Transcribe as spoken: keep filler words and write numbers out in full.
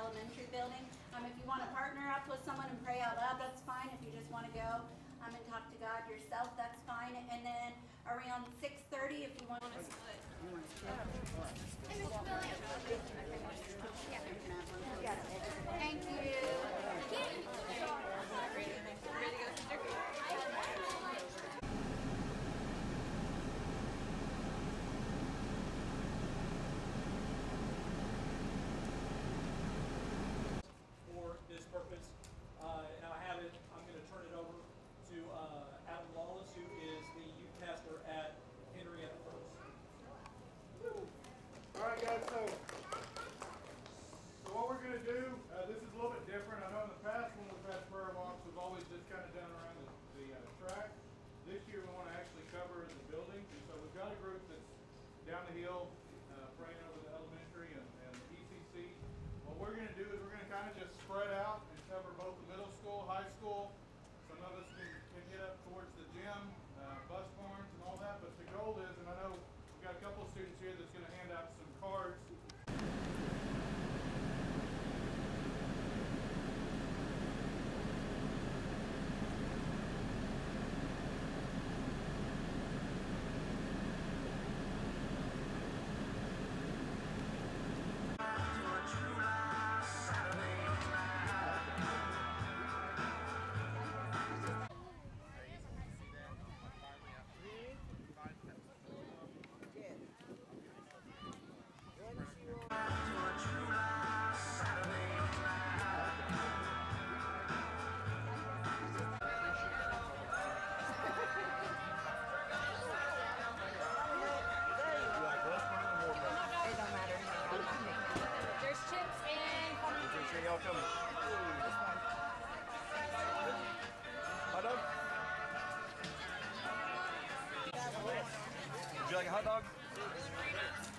elementary building. Um, if you want to partner up with someone and pray out loud, that's fine. If you just want to go um, and talk to God yourself, that's fine. And then around six thirty, if you want to split. Thank you. Ready to go, sister? This purpose, uh, and I have it. I'm going to turn it over to uh, Adam Lawless, who is the youth pastor at Henryetta First. All right, guys. So, so what we're going to do, uh, this is a little bit different. I know in the past when we've had prayer walks, we've always just kind of done around the, the uh, track. This year we want to actually cover the buildings, and so we've got a group that's down the hill uh, praying over the elementary and, and the E C C. What we're going to do is we're going to kind of just spread out and cover both the middle school, high school. Some of us can, can get up towards the gym, uh, bus barns and all that, but the goal is, and I know we've got a couple of students here that's going to hand out some cards. Y'all come. Hot dog? Would you like a hot dog?